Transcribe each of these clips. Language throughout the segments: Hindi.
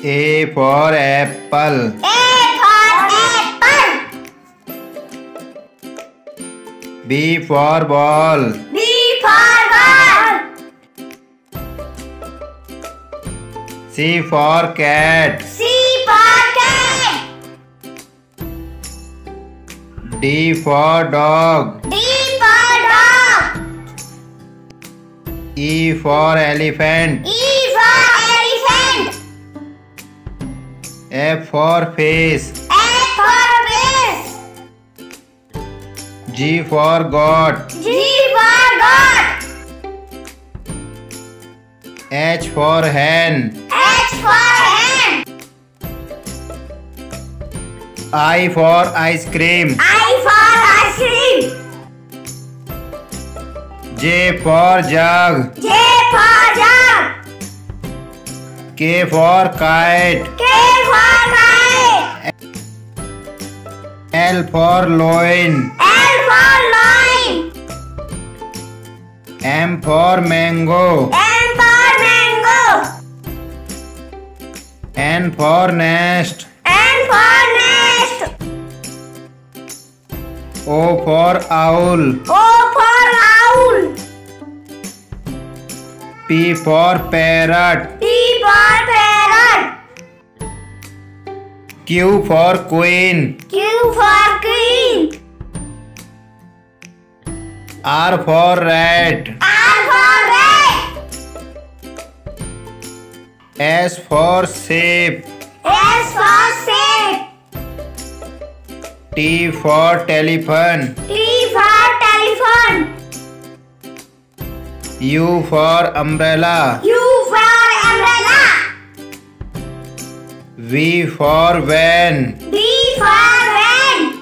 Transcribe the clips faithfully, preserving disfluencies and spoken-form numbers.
A for apple. A for apple. B for ball. B for ball. C for cat. C for cat. D for dog. D for dog. E for elephant. E for elephant. F for face. F for fish. G for goat. G for goat. H for hen. H for hen. I for ice cream. I for ice cream. J for jug. J for jug. K for kite. K for kite. L for loin. L for loin. M for mango. M for mango. N for nest. N for nest. O for owl. O for owl. P for parrot. P for parrot. Q for queen. Q for queen. R for rat. R for rat. S for shape. S for shape. T for telephone. T for telephone. U for umbrella. U for umbrella. V for van. V for van.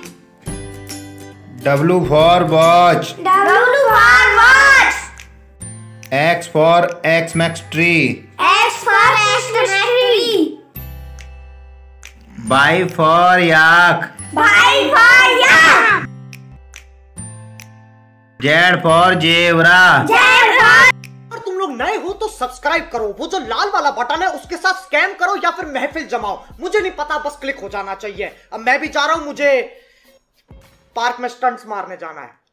W for watch. W for watch. X for Xmas tree. X for Xmas tree. Y for yak. Y for yak. Z for zebra. Z for अगर तुम लोग नए हो तो सब्सक्राइब करो, वो जो लाल वाला बटन है उसके साथ स्कैम करो या फिर महफिल जमाओ, मुझे नहीं पता, बस क्लिक हो जाना चाहिए। अब मैं भी जा रहा हूं, मुझे पार्क में स्टंट्स मारने जाना है।